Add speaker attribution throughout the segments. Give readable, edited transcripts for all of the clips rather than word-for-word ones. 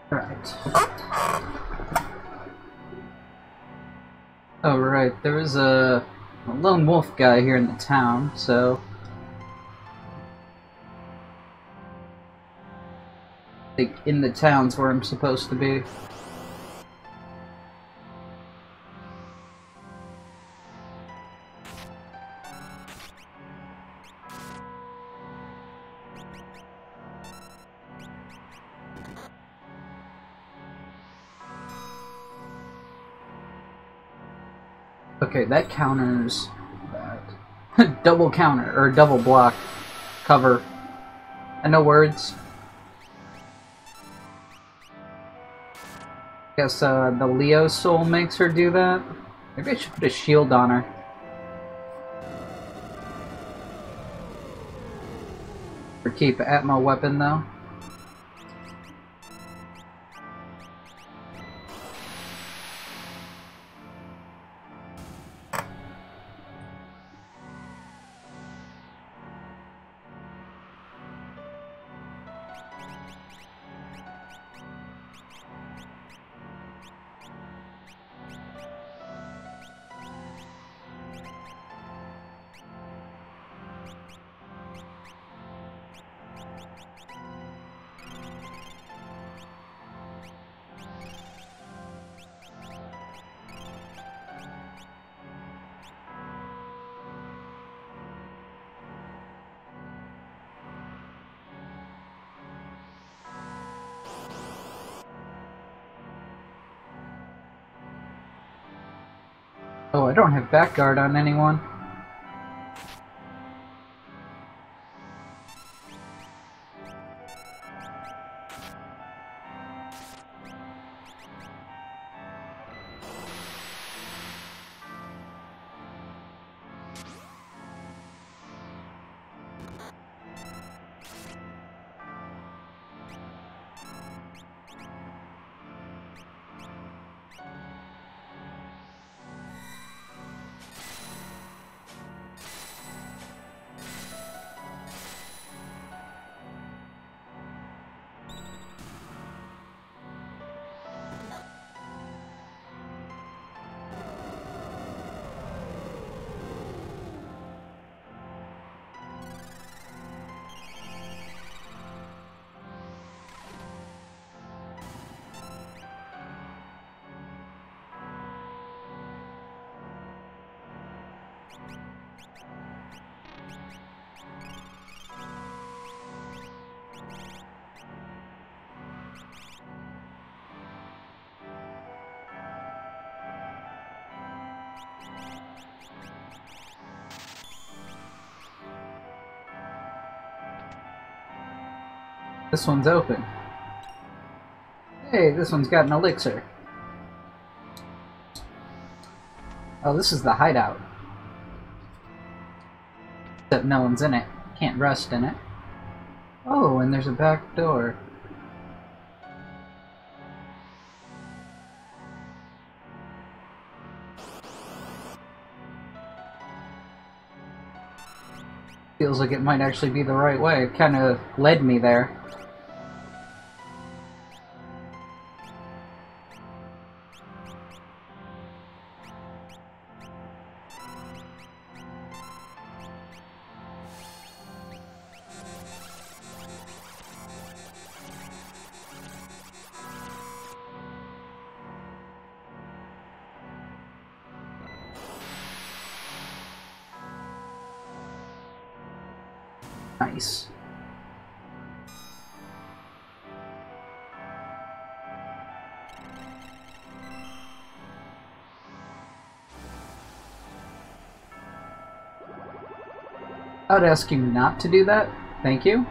Speaker 1: Right. Oh, right. There was a lone wolf guy here in the town, so I think in the town's where I'm supposed to be. Okay, that counters that. Double counter, or double block cover. And no words. Guess the Leo soul makes her do that. Maybe I should put a shield on her. Or keep Atmo weapon though. Oh, I don't have back guard on anyone. This one's open. Hey, this one's got an elixir. Oh, this is the hideout. Except no one's in it. Can't rest in it. Oh, and there's a back door. Feels like it might actually be the right way. It kind of led me there. Nice. I would ask you not to do that. Thank you.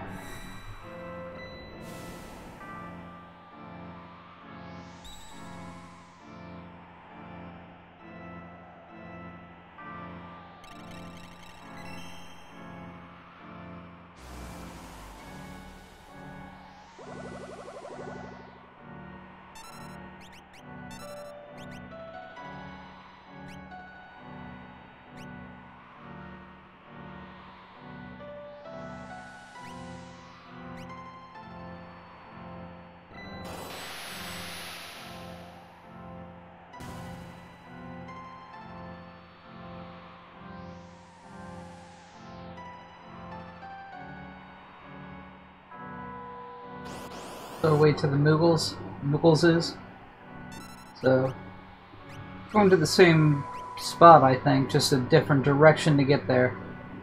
Speaker 1: the way to the Moogleses. So, going to the same spot, I think, just a different direction to get there.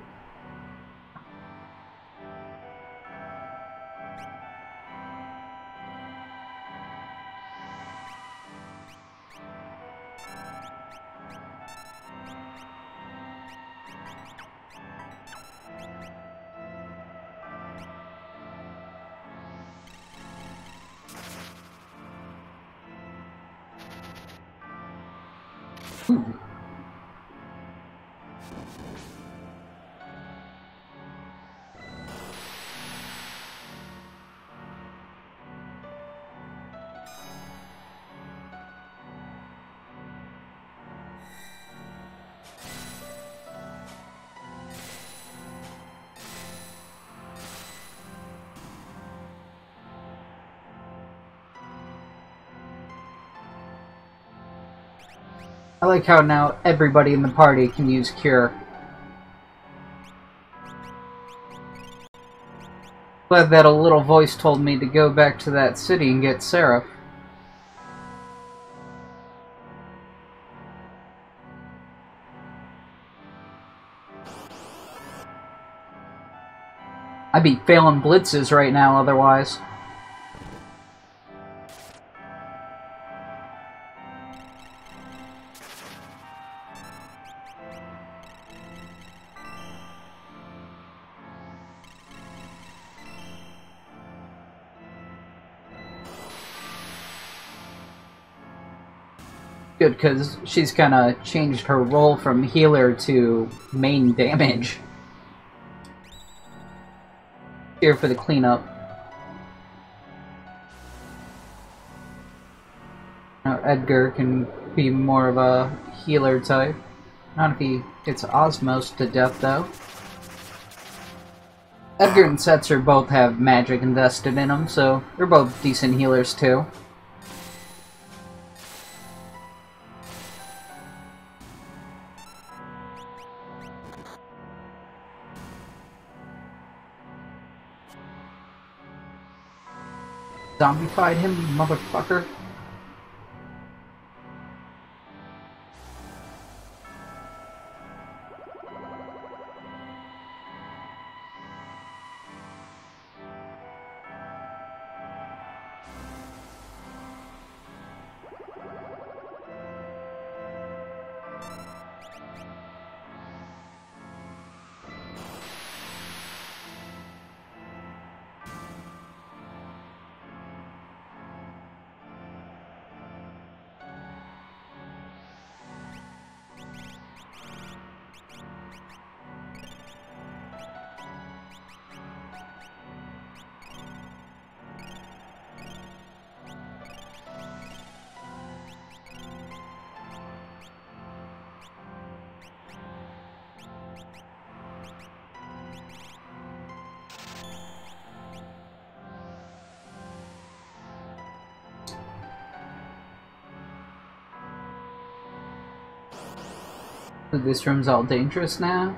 Speaker 1: Ooh. I like how now everybody in the party can use Cure. Glad that a little voice told me to go back to that city and get Seraph. I'd be failing blitzes right now otherwise. Good, because she's kind of changed her role from healer to main damage. Here for the cleanup. Now Edgar can be more of a healer type. Not if he gets Osmos to death, though. Edgar and Setzer both have magic invested in them, so they're both decent healers, too. Zombified him, you motherfucker. This room's all dangerous now.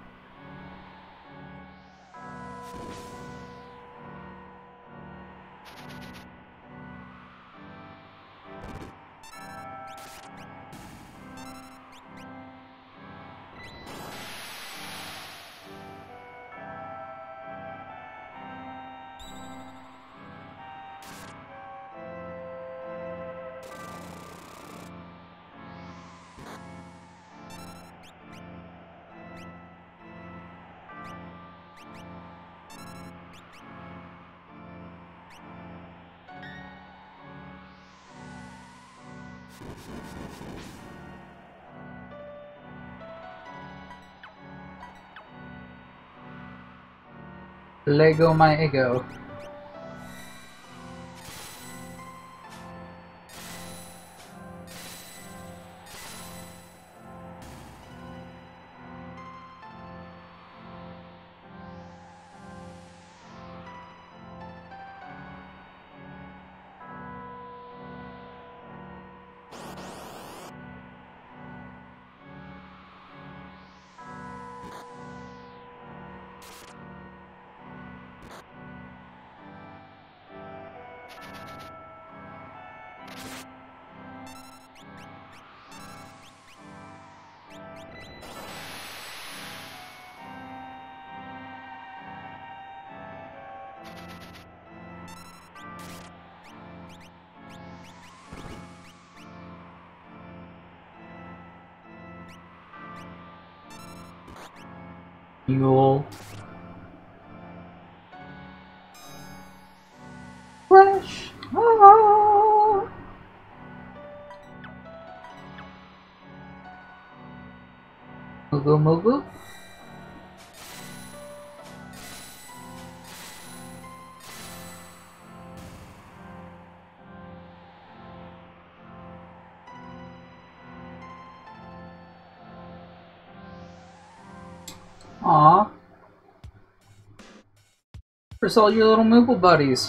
Speaker 1: Lego my ego. Mule. Flash! Ah! Mugu Mugu? Aw. Where's all your little Moogle buddies?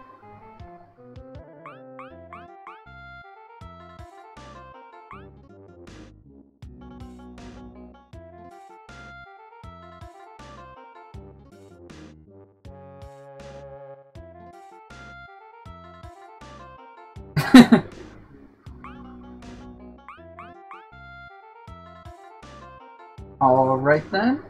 Speaker 1: Alright then.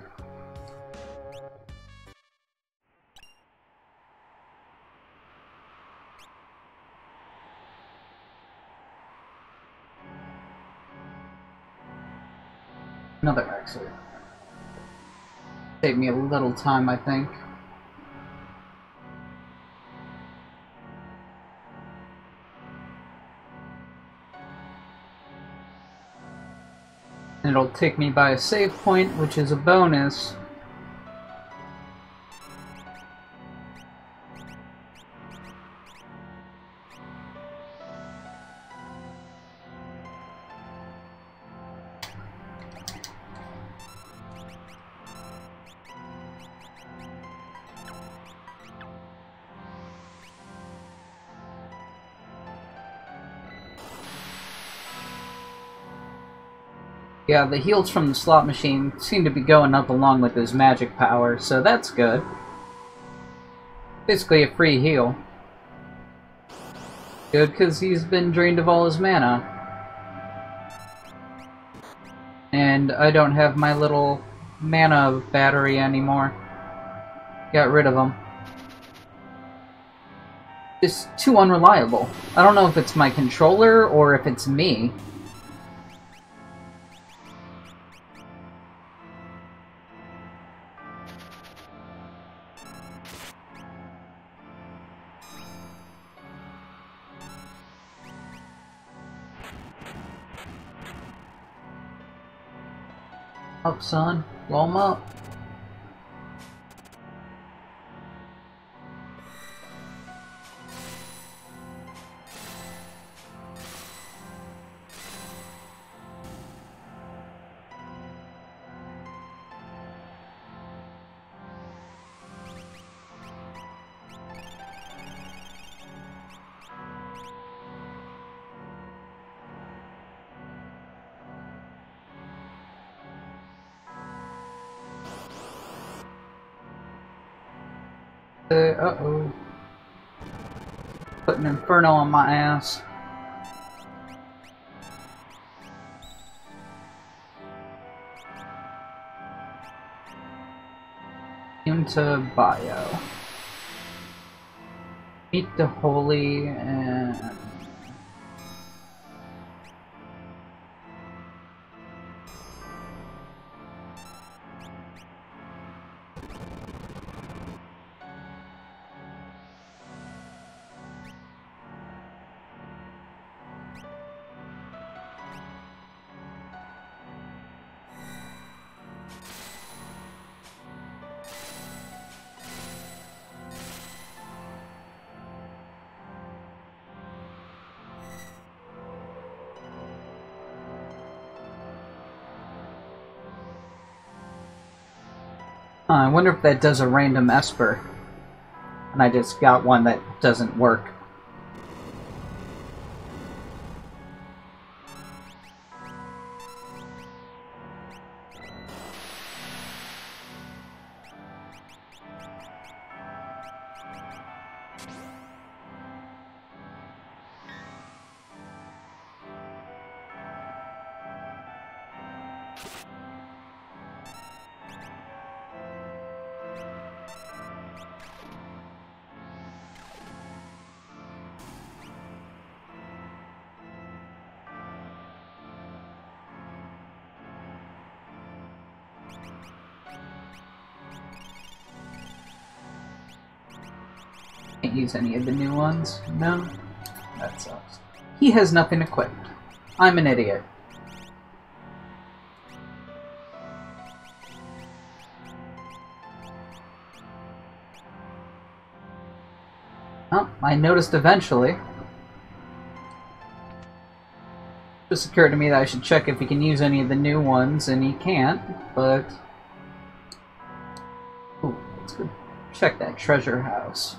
Speaker 1: Another exit. Take me a little time, I think. It'll take me by a save point, which is a bonus. Yeah, the heals from the slot machine seem to be going up along with his magic power, so that's good. Basically a free heal. Good, because he's been drained of all his mana. And I don't have my little mana battery anymore. Got rid of him. It's too unreliable. I don't know if it's my controller or if it's me. Up, son. Blow him up. Uh-oh. Putting Inferno on my ass. Into bio. Meet the Holy and... I wonder if that does a random Esper. And I just got one that doesn't work. Can't use any of the new ones. No? That sucks. He has nothing equipped. I'm an idiot. Oh, I noticed eventually. Just occurred to me that I should check if he can use any of the new ones, and he can't, but... Ooh, let's go check that treasure house.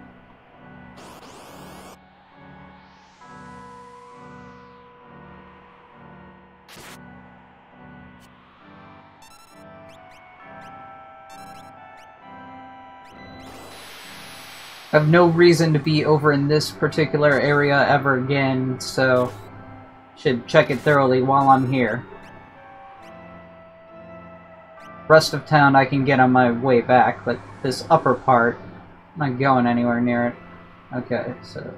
Speaker 1: I have no reason to be over in this particular area ever again, so should check it thoroughly while I'm here. Rest of town I can get on my way back, but this upper part, I'm not going anywhere near it. Okay, so...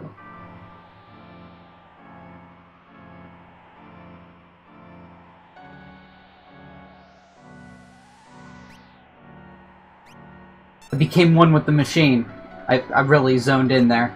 Speaker 1: I became one with the machine. I really zoned in there.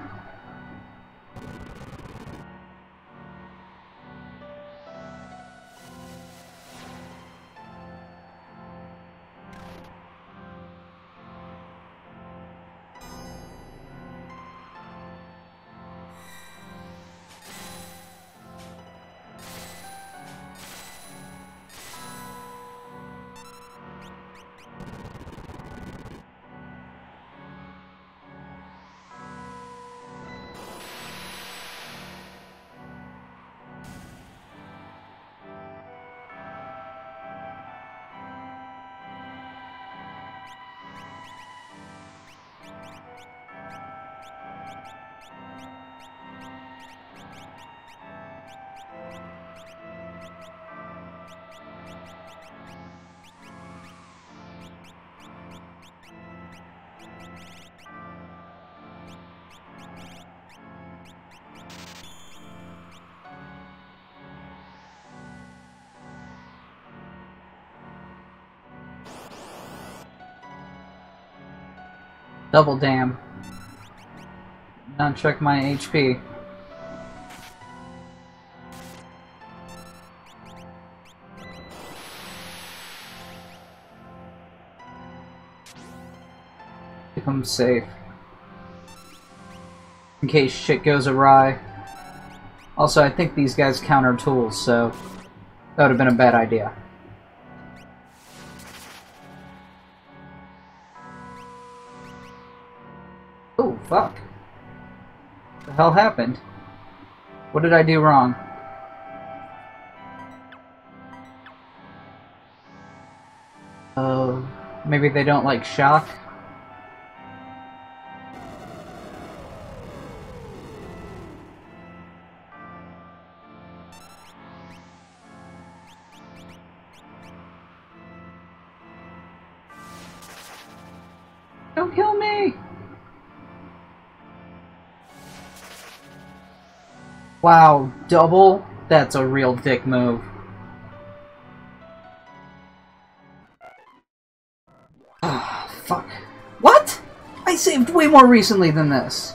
Speaker 1: Double damn. Not check my HP. Keep them safe. In case shit goes awry. Also, I think these guys counter tools, so that would have been a bad idea. Oh, fuck. What the hell happened? What did I do wrong? Oh, maybe they don't like shock? Don't kill me! Wow, double? That's a real dick move. Ah, fuck. What? I saved way more recently than this.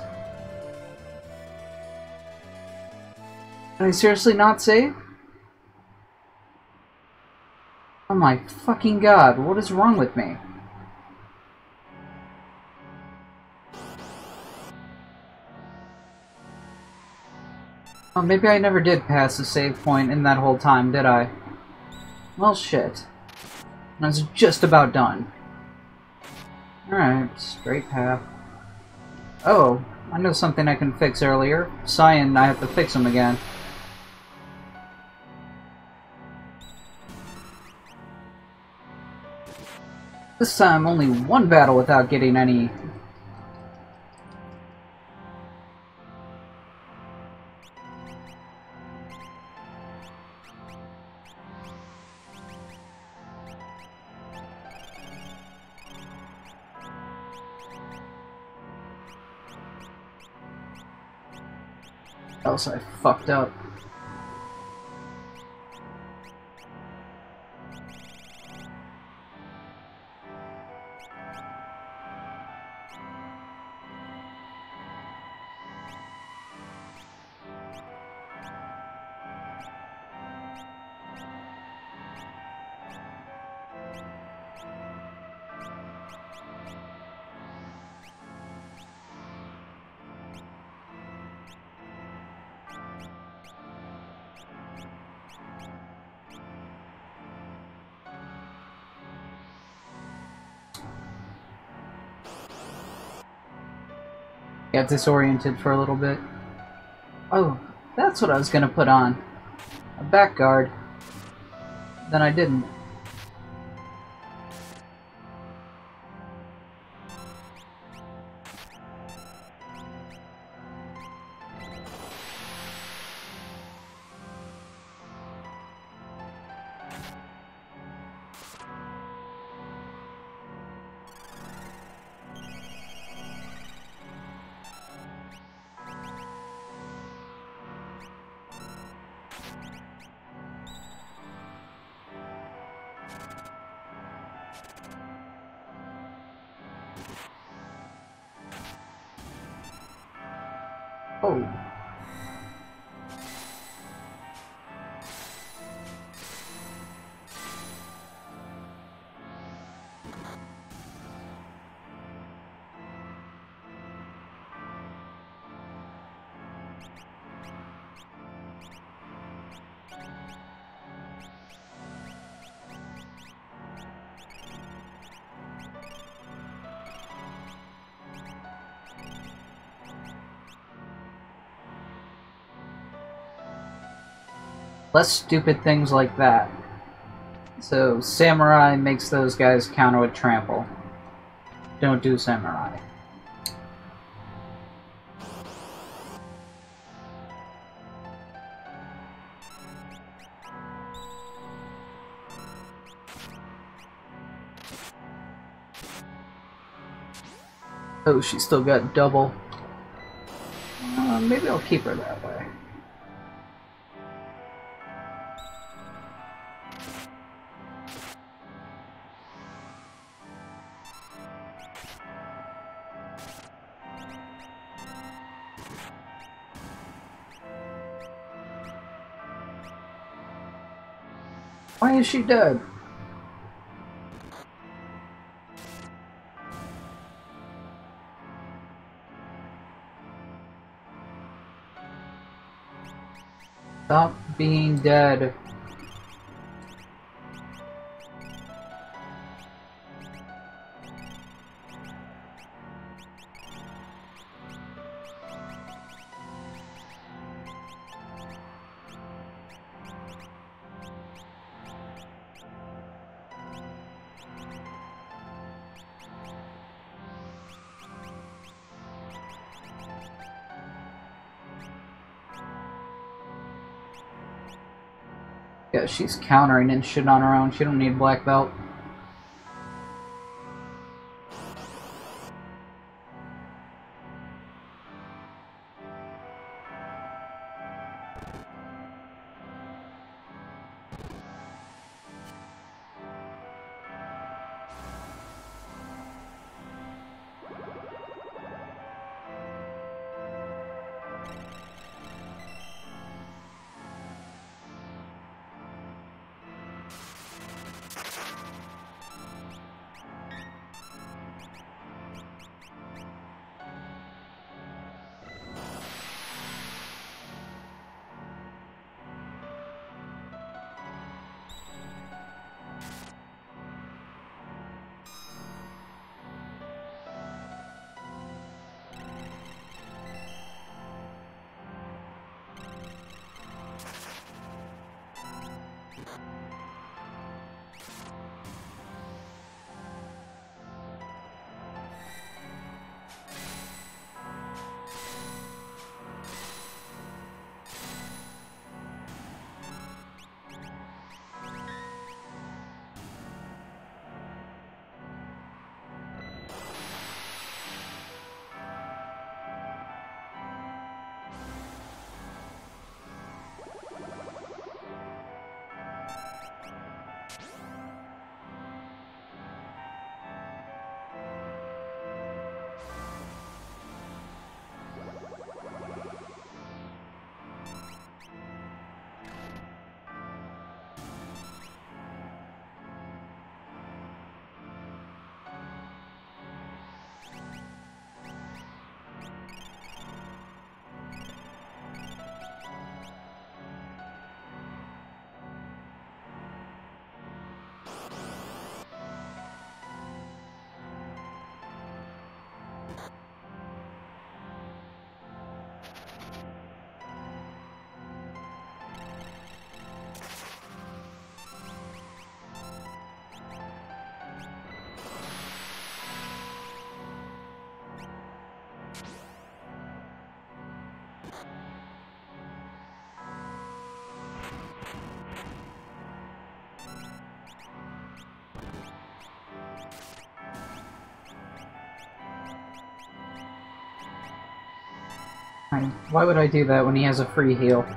Speaker 1: Did I seriously not save? Oh my fucking god, what is wrong with me? Oh, maybe I never did pass the save point in that whole time, did I? Well, shit. I was just about done. Alright, straight path. Oh, I know something I can fix earlier. Cyan, I have to fix him again. This time, only one battle without getting any... else I fucked up. Got disoriented for a little bit. Oh, that's what I was gonna put on. A back guard. Then I didn't. Oh. Less stupid things like that. So, Samurai makes those guys counter with Trample. Don't do Samurai. Oh, she still got double. Maybe I'll keep her that way. Why is she dead? Stop being dead. Yeah, she's countering and shit on her own. She don't need black belt. Why would I do that when he has a free heal?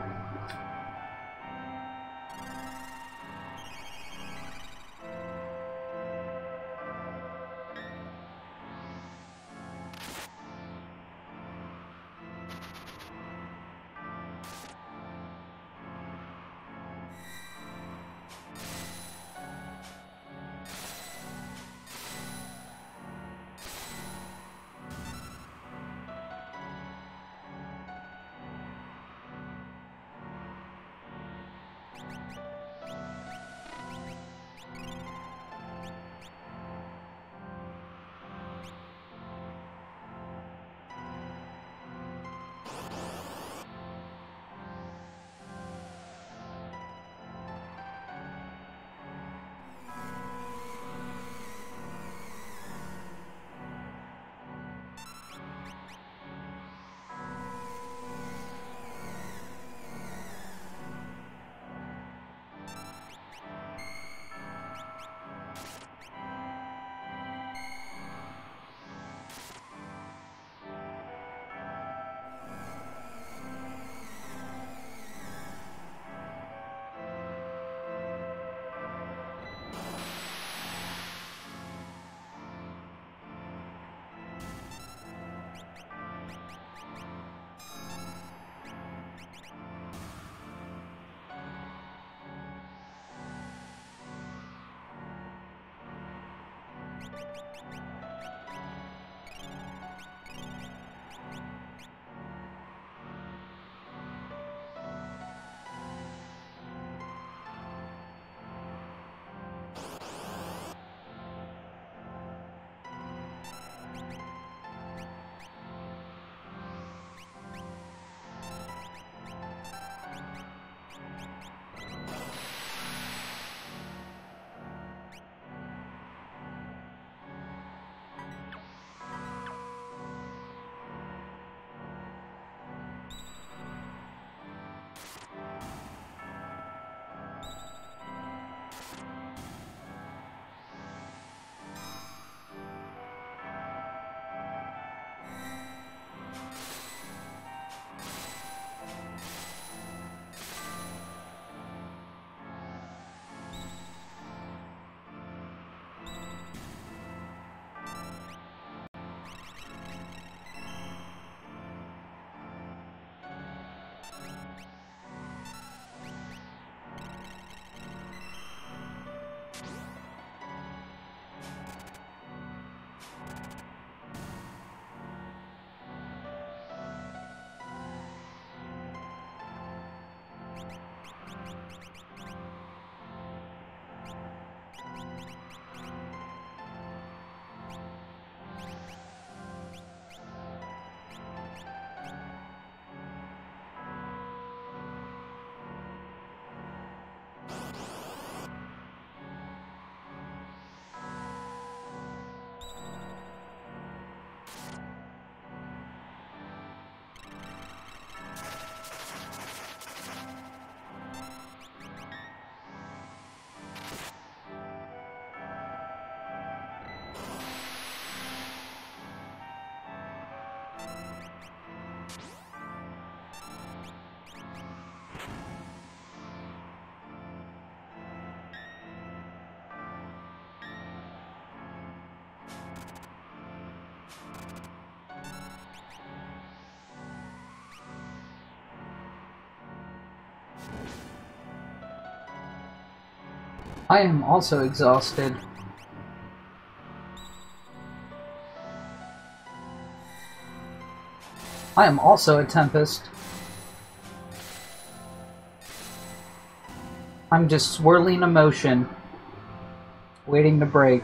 Speaker 1: I am also exhausted. I am also a Tempest. I'm just swirling emotion, waiting to break.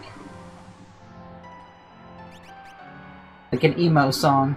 Speaker 1: Like an emo song.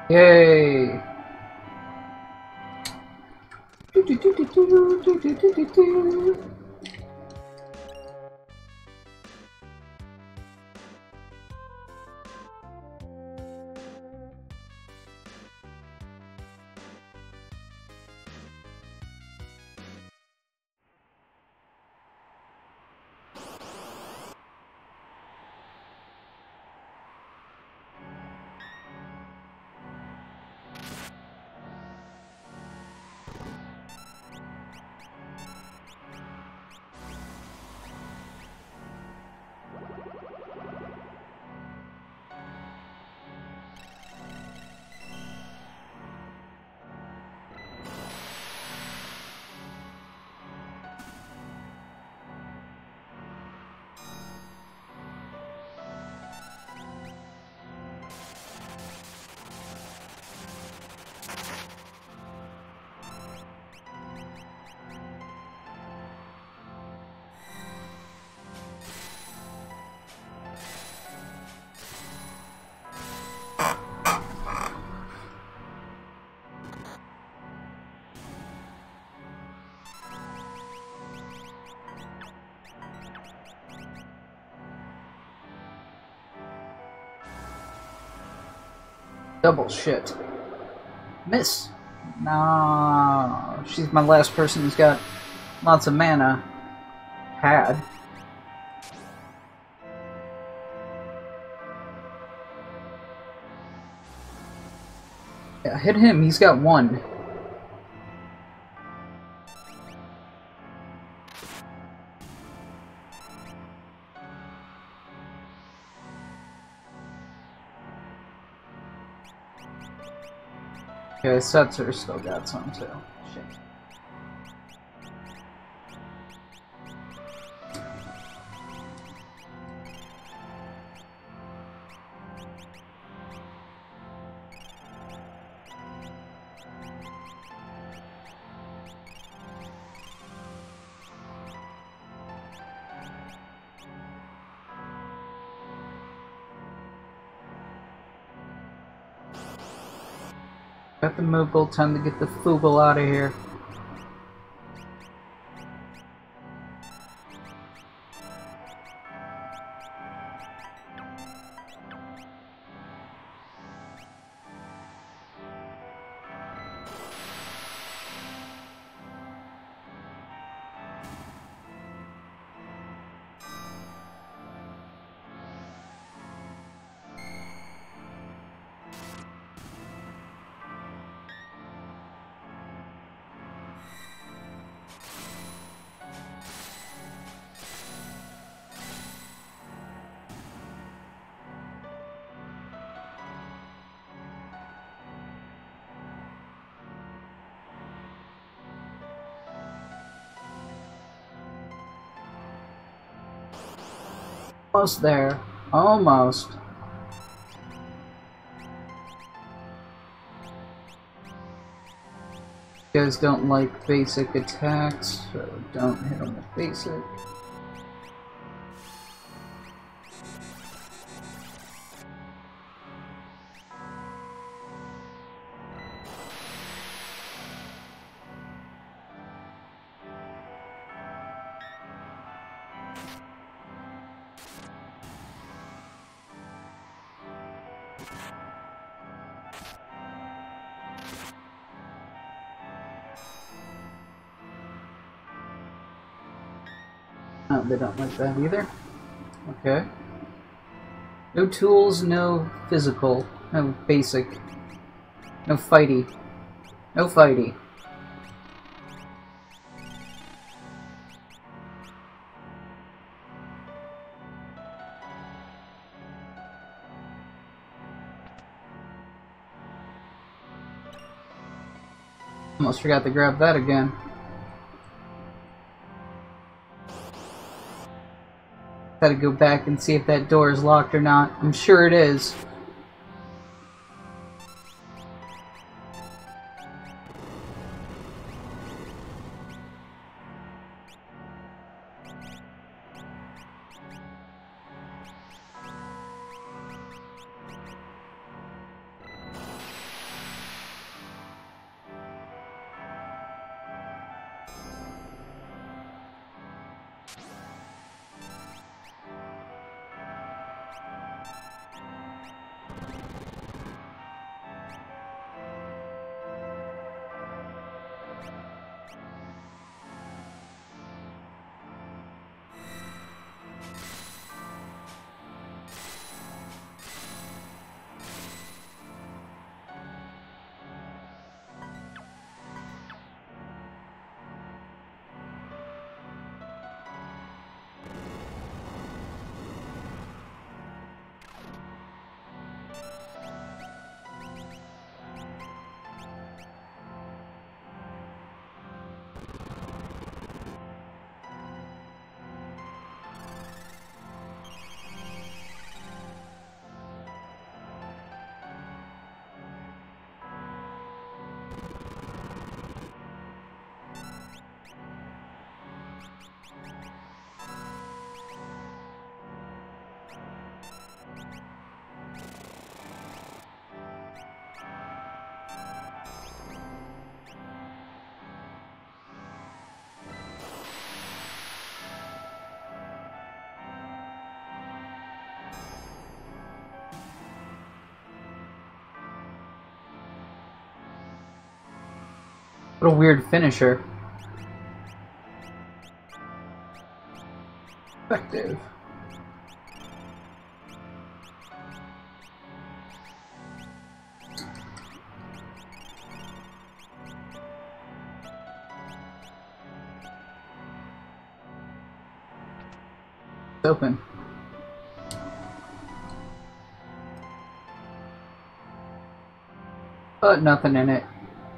Speaker 1: Yay! Double shit. Miss! No, she's my last person who's got lots of mana. Had. Yeah, hit him, he's got one. Okay, Setzer still got some too. Shit. Got the Moogle, time to get the Foogle out of here. Almost there. Almost. You guys don't like basic attacks, so don't hit them with basic. Oh, they don't like that either. Okay. No tools, no physical, no basic, no fighty. No fighty. Almost forgot to grab that again. Gotta go back and see if that door is locked or not. I'm sure it is. What a weird finisher. Effective. It's open. But nothing in it.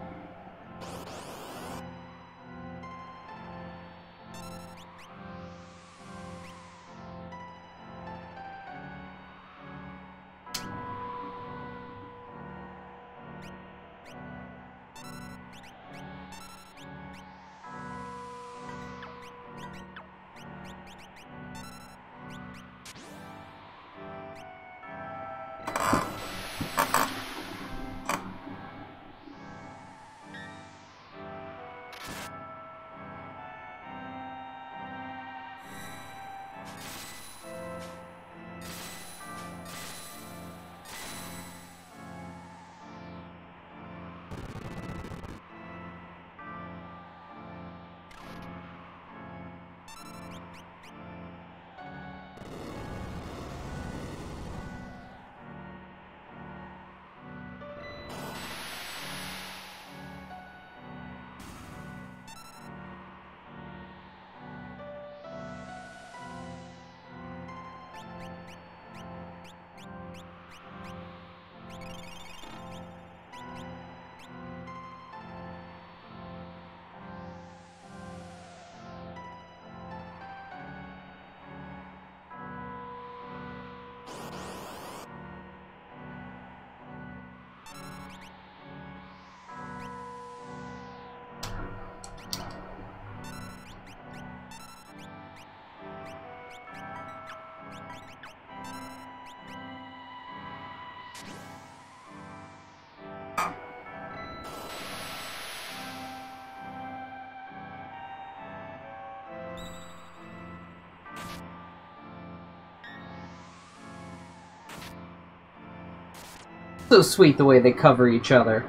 Speaker 1: So sweet the way they cover each other.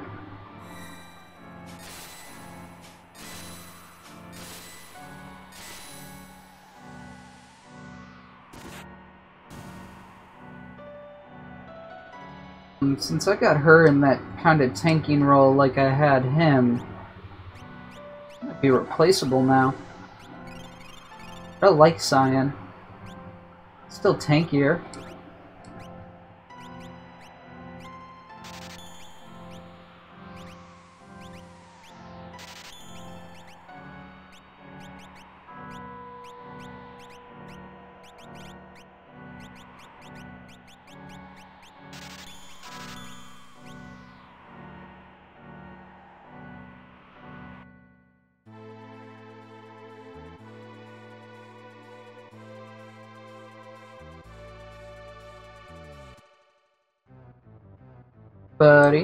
Speaker 1: Since I got her in that kind of tanking role like I had him, might be replaceable now. I like Cyan. Still tankier. Buddy.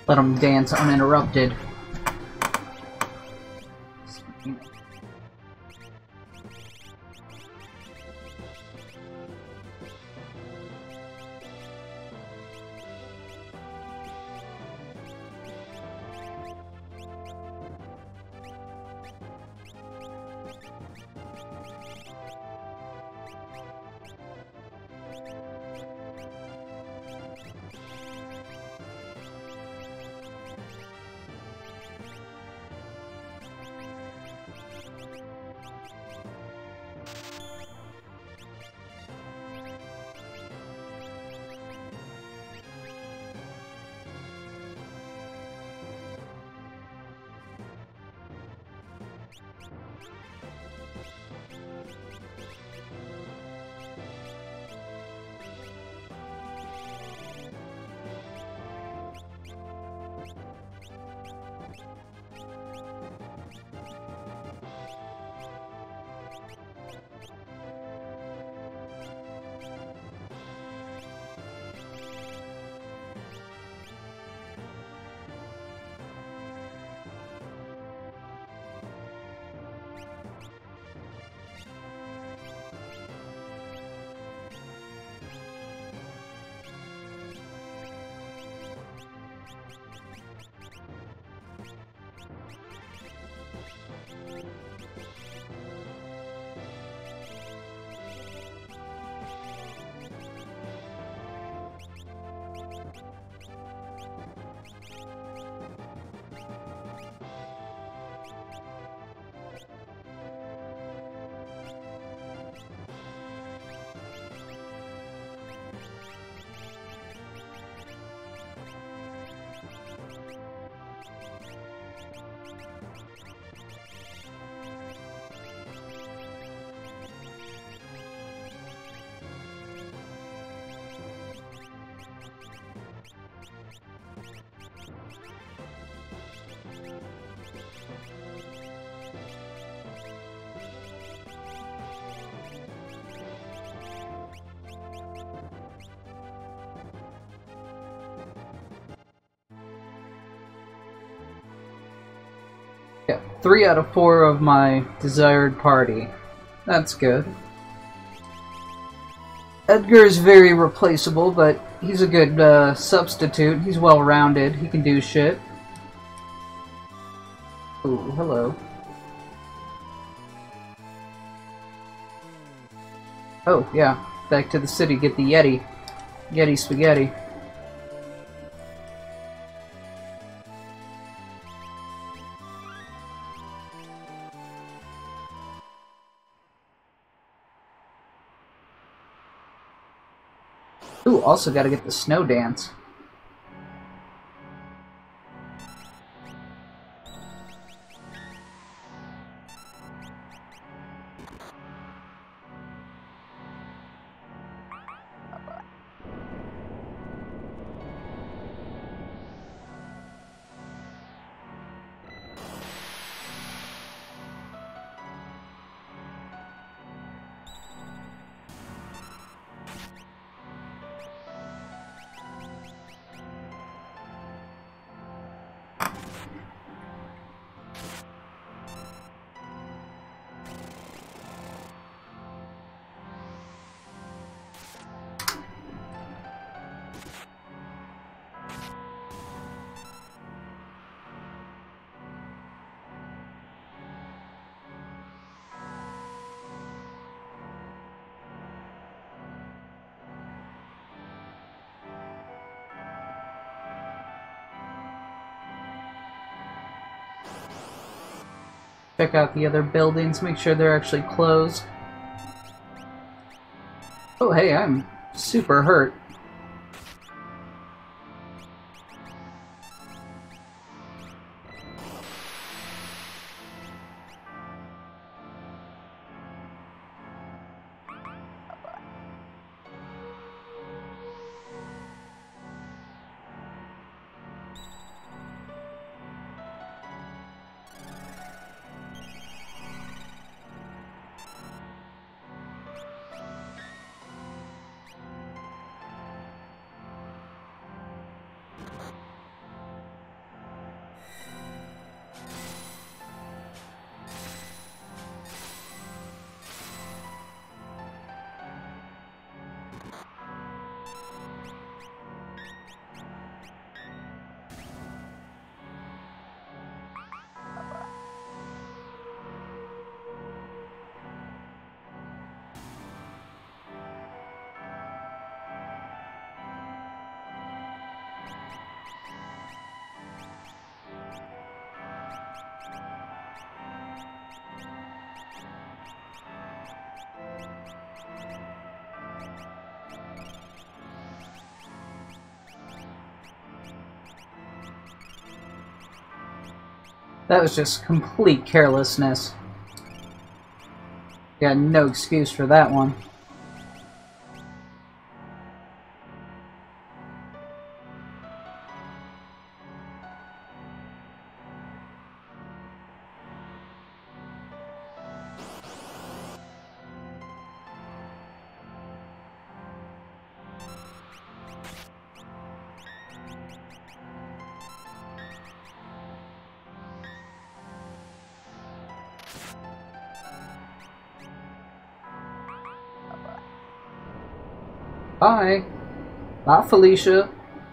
Speaker 1: Let them dance uninterrupted. Yeah, 3 out of 4 of my desired party. That's good. Edgar is very replaceable, but he's a good substitute. He's well-rounded. He can do shit. Ooh, hello. Oh, yeah. Back to the city, get the Yeti. Yeti spaghetti. Ooh, also gotta get the snow dance. Check out the other buildings, make sure they're actually closed. Oh hey, I'm super hurt. That was just complete carelessness. Got no excuse for that one. Bye. Bye, Felicia.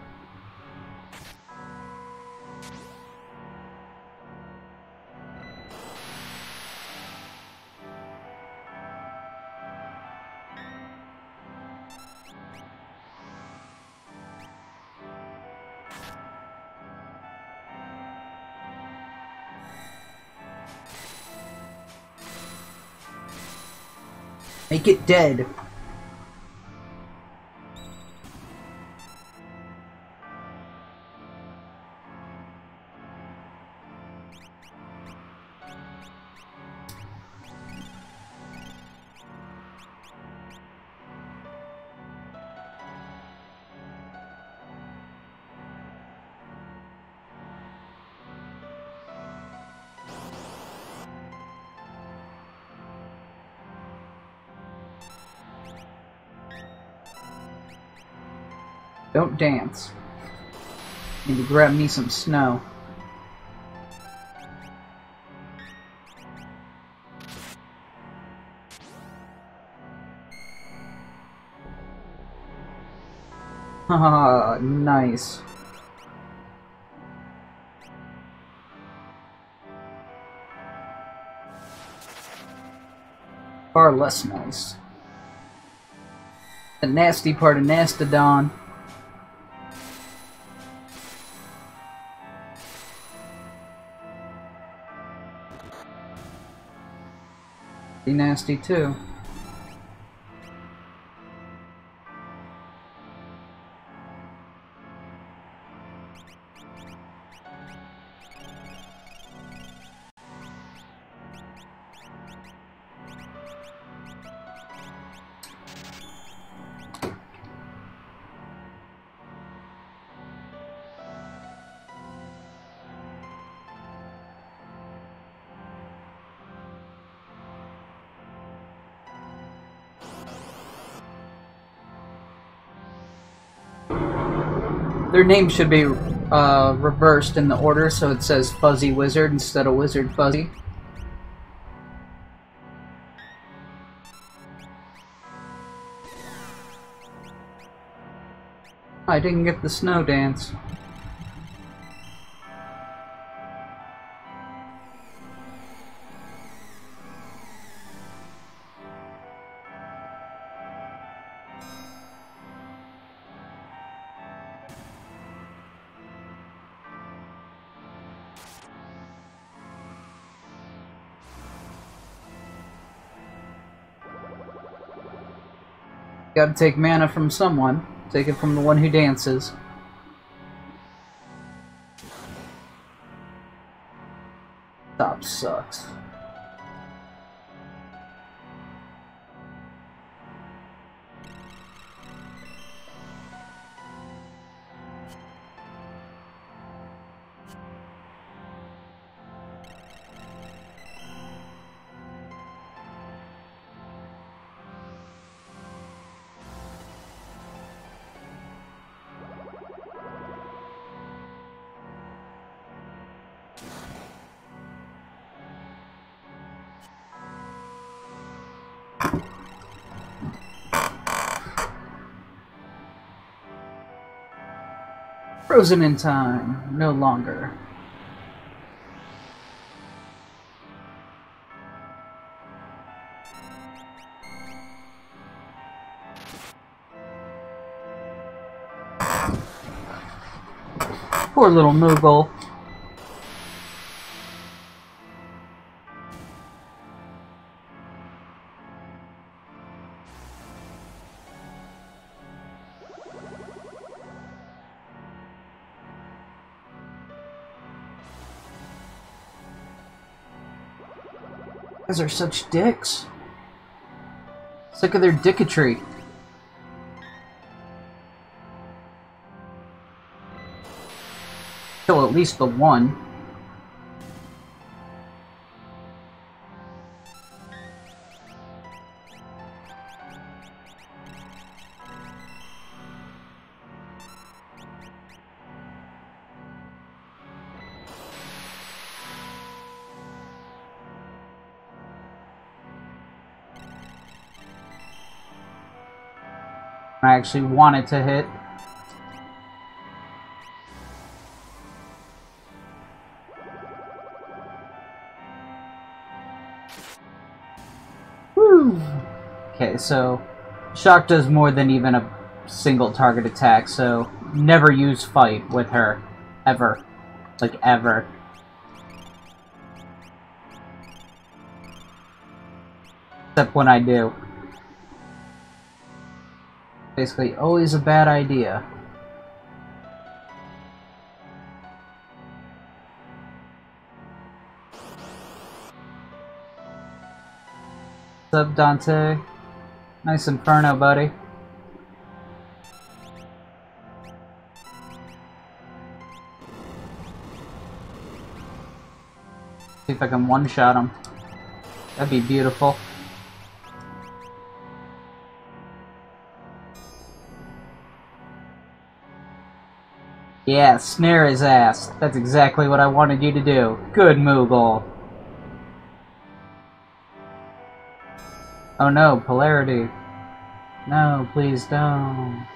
Speaker 1: Make it dead. Don't dance. Need to grab me some snow. Haha, nice. Far less nice. The nasty part of Nastodon. Be nasty too. Their name should be reversed in the order, so it says Fuzzy Wizard instead of Wizard Fuzzy. I didn't get the snow dance. Gotta take mana from someone. Take it from the one who dances. Top sucks. Frozen in time, no longer. Poor little Moogle. guys are such dicks. Sick of their dicketry. Kill at least the one. I actually wanted to hit. Woo! Okay, so Shock does more than even a single target attack, so never use Fight with her. Ever. Like, ever. Except when I do. Basically, always a bad idea. What's up, Dante? Nice Inferno, buddy. See if I can one-shot him. That'd be beautiful. Yeah, snare his ass. That's exactly what I wanted you to do. Good, Moogle. Oh no, polarity. No, please don't.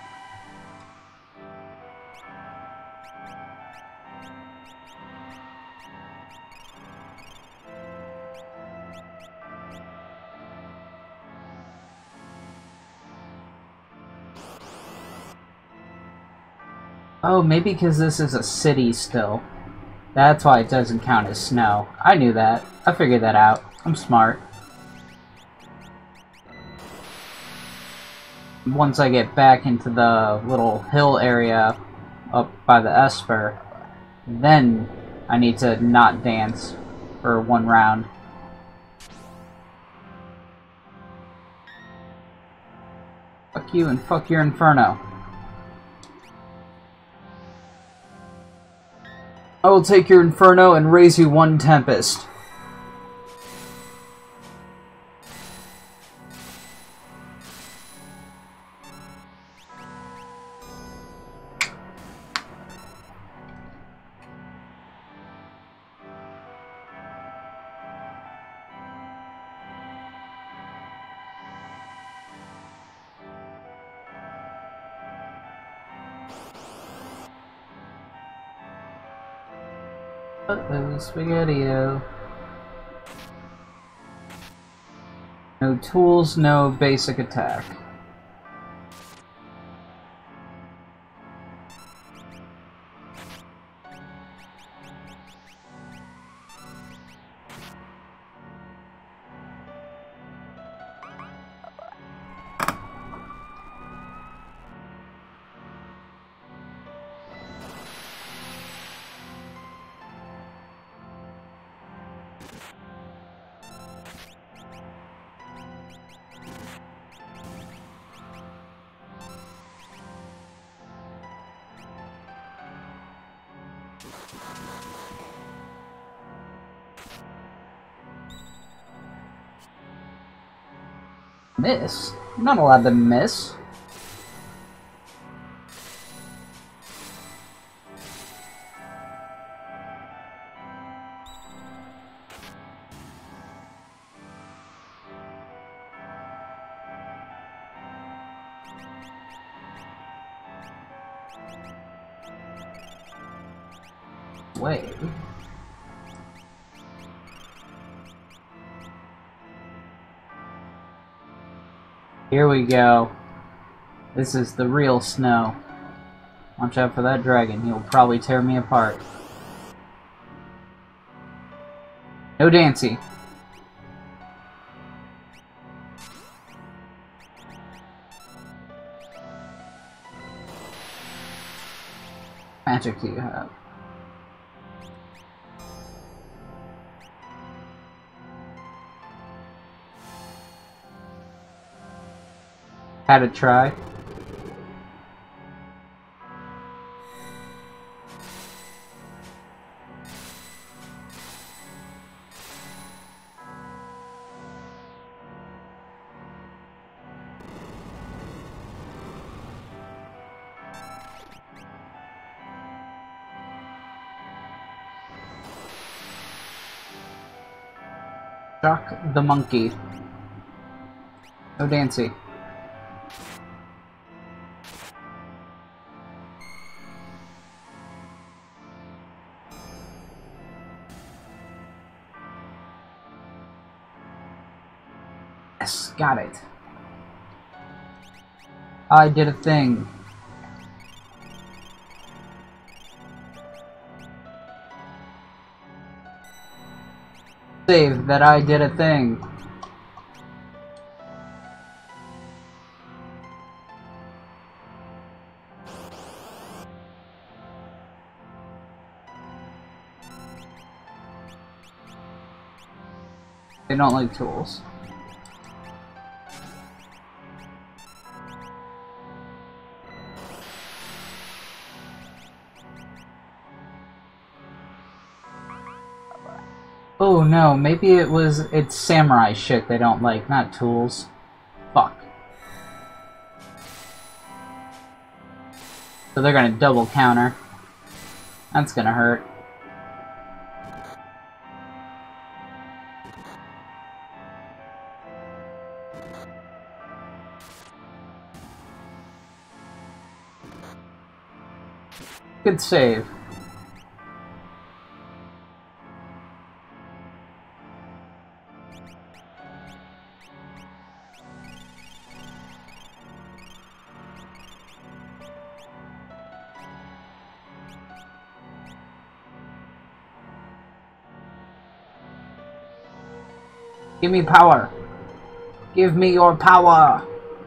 Speaker 1: Oh, maybe because this is a city still. That's why it doesn't count as snow. I knew that. I figured that out. I'm smart. Once I get back into the little hill area up by the Esper, then I need to not dance for one round. Fuck you and fuck your Inferno. I will take your Inferno and raise you one Tempest. Uh-oh, Spaghetti-O. No tools, no basic attack. Miss? I'm not allowed to miss. Wait. Here we go. This is the real snow. Watch out for that dragon. He'll probably tear me apart. No Dancy. Magic do you have? Had to try. Shock the monkey. No Dancy. Yes, got it. I did a thing. Save that I did a thing. They don't like tools. Oh no, maybe it's samurai shit they don't like, not tools. Fuck. So they're gonna double counter. That's gonna hurt. Good save. Give me power. Give me your power.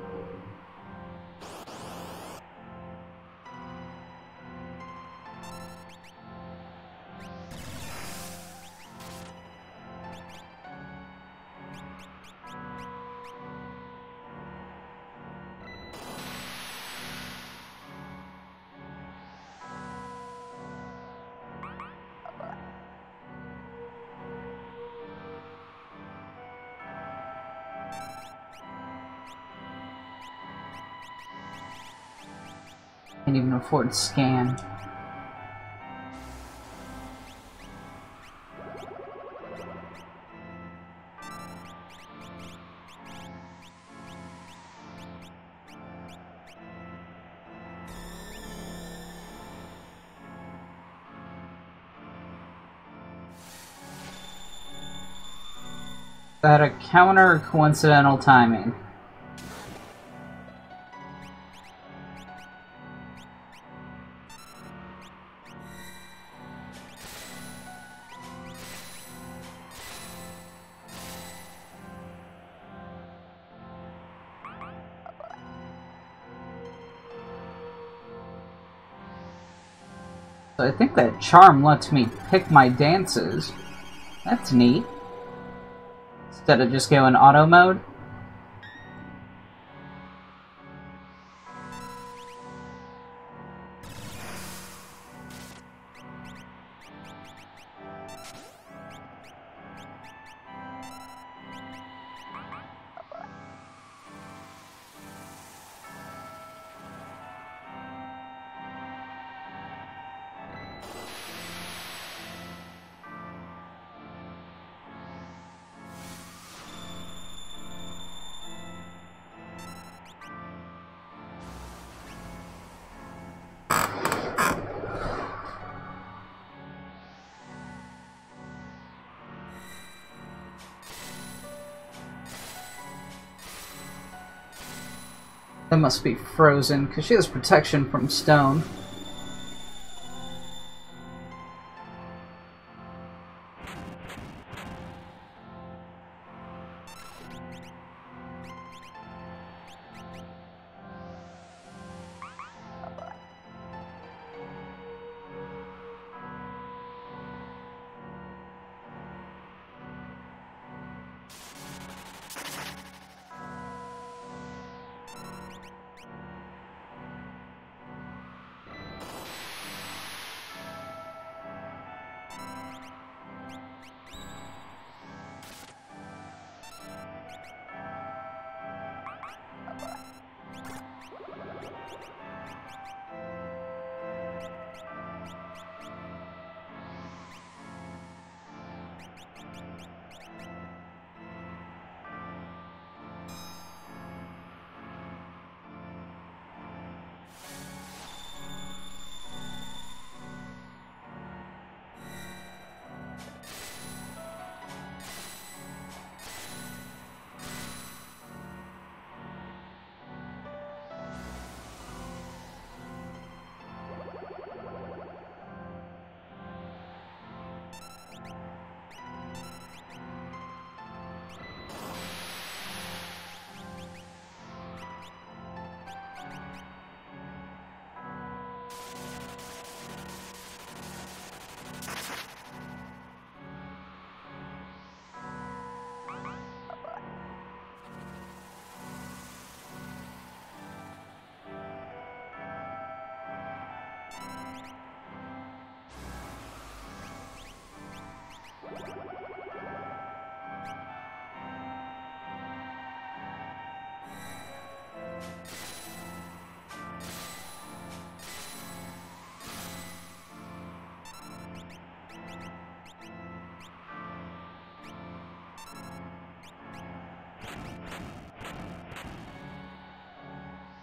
Speaker 1: Can't even afford to scan. That a counter or coincidental timing? So I think that charm lets me pick my dances. That's neat. Instead of just going auto mode. That must be frozen, because she has protection from stone.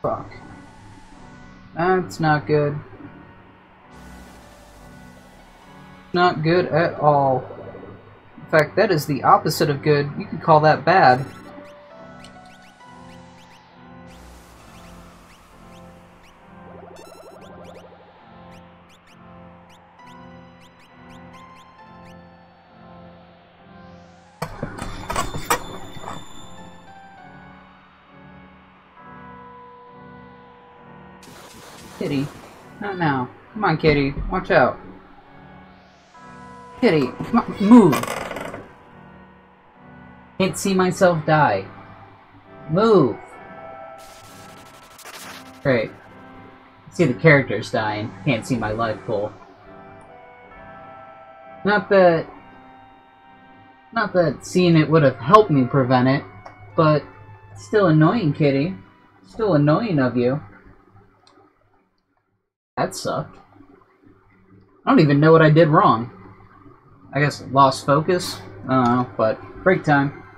Speaker 1: fuck. That's not good. Not good at all. In fact, that is the opposite of good. You could call that bad. Kitty, not now. Come on, Kitty. Watch out. Kitty, come on, move. Can't see myself die. Move. Great. See the characters dying. Can't see my life goal. Not that seeing it would have helped me prevent it, but still annoying, Kitty. Still annoying of you. That sucked. I don't even know what I did wrong. I guess lost focus? I don't know, but break time.